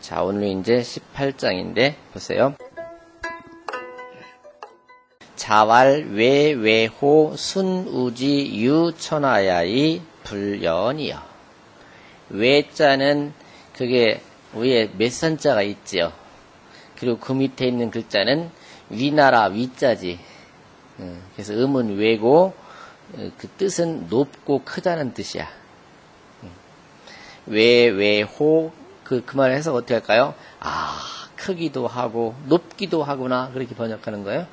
자, 오늘 이제 18장인데, 보세요. 자왈 외외호 순우지 유천하야의 불연이여. 외자는 그게 위에 몇선자가 있지요. 그리고 그 밑에 있는 글자는 위나라 위자지. 그래서 음은 외고 그 뜻은 높고 크다는 뜻이야. 외외호 그 말을 해서 어떻게 할까요? 아, 크기도 하고 높기도 하구나 그렇게 번역하는 거예요.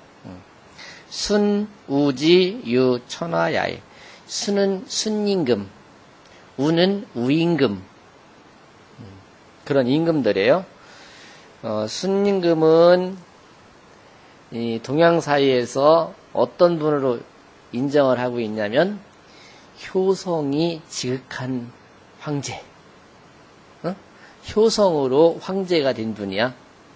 순우지 유천하야에. 순은 순임금, 우는 우임금. 그런 임금들이에요. 순임금은 이 동양 사회에서 어떤 분으로 인정을 하고 있냐면 효성이 지극한 황제. 효성으로 황제가 된 분이야.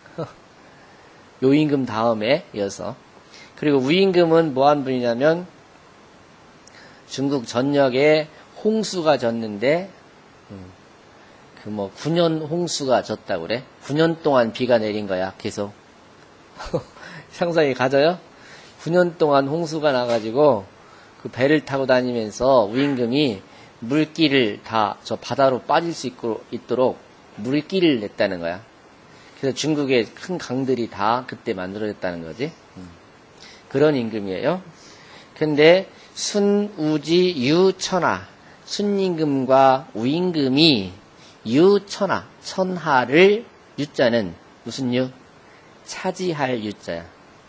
요임금 다음에 이어서. 그리고 우임금은 뭐한 분이냐면 중국 전역에 홍수가 졌는데 그 9년 홍수가 졌다고 그래. 9년 동안 비가 내린 거야. 계속. 상상이 가져요? 9년 동안 홍수가 나가지고 그 배를 타고 다니면서 우임금이 물길을 다 저 바다로 빠질 수 있도록 물길을 냈다는 거야. 그래서 중국의 큰 강들이 다 그때 만들어졌다는 거지. 그런 임금이에요. 근데 순우지 유천하, 순임금과 우임금이 유천하, 천하를, 유자는 무슨 유? 차지할 유자야.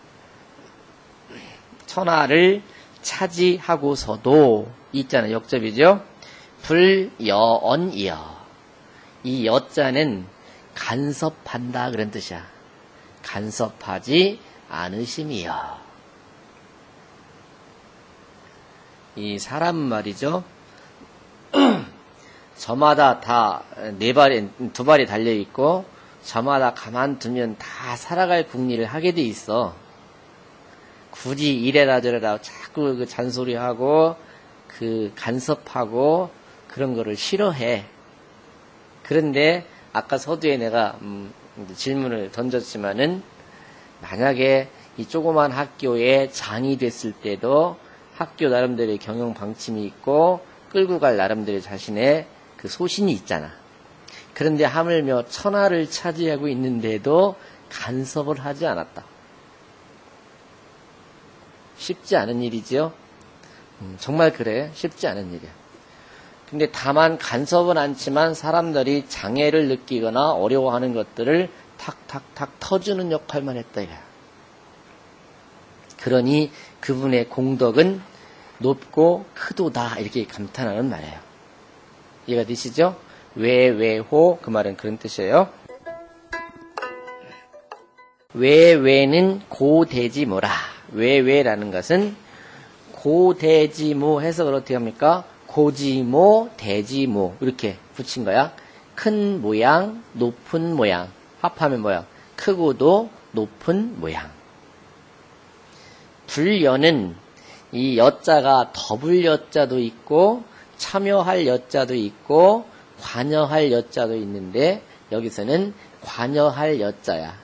천하를 차지하고서도 있잖아. 역접이죠. 불여언이여. 이 여자는 간섭한다 그런 뜻이야. 간섭하지 않으심이여. 이 사람 말이죠. 저마다 다 두 발이 달려있고 저마다 가만두면 다 살아갈 궁리를 하게 돼 있어. 굳이 이래라 저래라 자꾸 그 잔소리하고 그 간섭하고 그런 거를 싫어해. 그런데 아까 서두에 내가 질문을 던졌지만은 만약에 이 조그만 학교에 장이 됐을 때도 학교 나름대로의 경영 방침이 있고 끌고 갈 나름대로 자신의 그 소신이 있잖아. 그런데 하물며 천하를 차지하고 있는데도 간섭을 하지 않았다. 쉽지 않은 일이지요. 정말 그래. 쉽지 않은 일이야. 근데 다만 간섭은 않지만 사람들이 장애를 느끼거나 어려워하는 것들을 탁탁탁 터주는 역할만 했다 이거야. 그러니 그분의 공덕은 높고 크도다 이렇게 감탄하는 말이에요. 이해가 되시죠? 외외호 그 말은 그런 뜻이에요. 외외는 고대지모라. 외외라는 것은 고대지모 해석을 어떻게 합니까? 고지모, 대지모 이렇게 붙인 거야. 큰 모양, 높은 모양. 합하면 뭐야? 크고도 높은 모양. 불여는 이 여자가 더블 여자도 있고 참여할 여자도 있고 관여할 여자도 있는데 여기서는 관여할 여자야.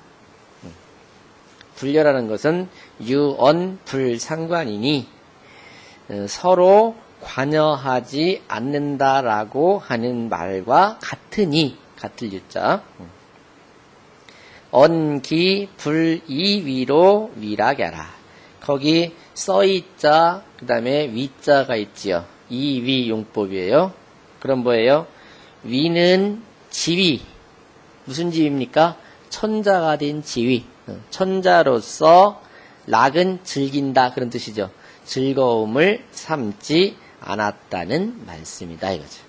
불여라는 것은 유언 불상관이니 서로 관여하지 않는다라고 하는 말과 같으니 같을 유자. 언기 불이위로 위락야라. 거기 써이자 그 다음에 위자가 있지요. 이위 용법이에요. 그럼 뭐예요? 위는 지위. 무슨 지위입니까? 천자가 된 지위. 천자로서 락은 즐긴다 그런 뜻이죠. 즐거움을 삼지 않았다는 말씀이다 이거죠.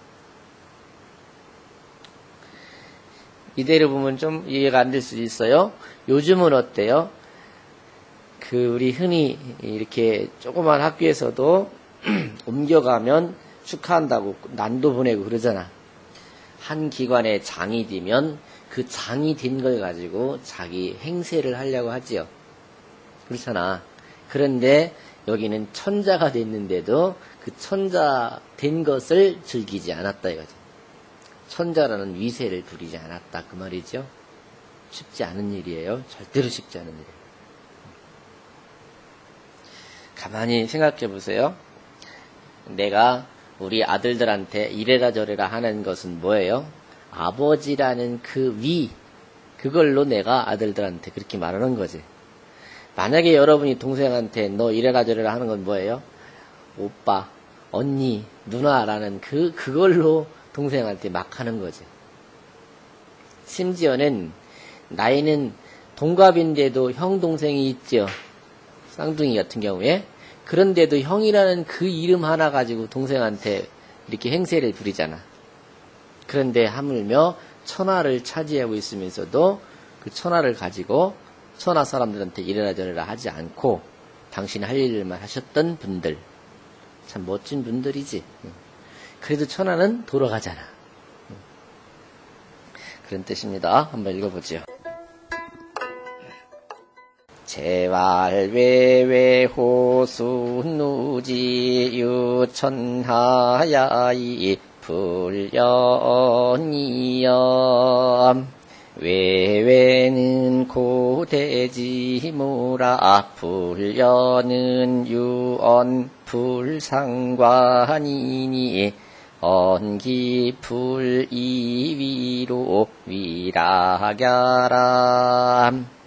이대로 보면 좀 이해가 안 될 수도 있어요. 요즘은 어때요? 우리 흔히 이렇게 조그만 학교에서도 옮겨가면 축하한다고 난도 보내고 그러잖아. 한 기관에 장이 되면 그 장이 된 걸 가지고 자기 행세를 하려고 하지요. 그렇잖아. 그런데 여기는 천자가 됐는데도 그 천자 된 것을 즐기지 않았다 이거죠. 천자라는 위세를 부리지 않았다 그 말이죠. 쉽지 않은 일이에요. 절대로 쉽지 않은 일이에요. 가만히 생각해 보세요. 내가 우리 아들들한테 이래라 저래라 하는 것은 뭐예요? 아버지라는 그 그걸로 내가 아들들한테 그렇게 말하는 거지. 만약에 여러분이 동생한테 너 이래라 저래라 하는 건 뭐예요? 오빠, 언니, 누나라는 그걸로 동생한테 막 하는 거지. 심지어는 나이는 동갑인데도 형, 동생이 있죠. 쌍둥이 같은 경우에. 그런데도 형이라는 그 이름 하나 가지고 동생한테 이렇게 행세를 부리잖아. 그런데 하물며 천하를 차지하고 있으면서도 그 천하를 가지고 천하 사람들한테 이래라 저래라 하지 않고 당신 할 일만 하셨던 분들. 참 멋진 분들이지. 그래도 천하는 돌아가잖아. 그런 뜻입니다. 한번 읽어보죠. 제왈외외 호수누지 유천하야이 불연이염 외외는 고대지무라 불연은 유언 불상관이니 언기 불이위로 위락야람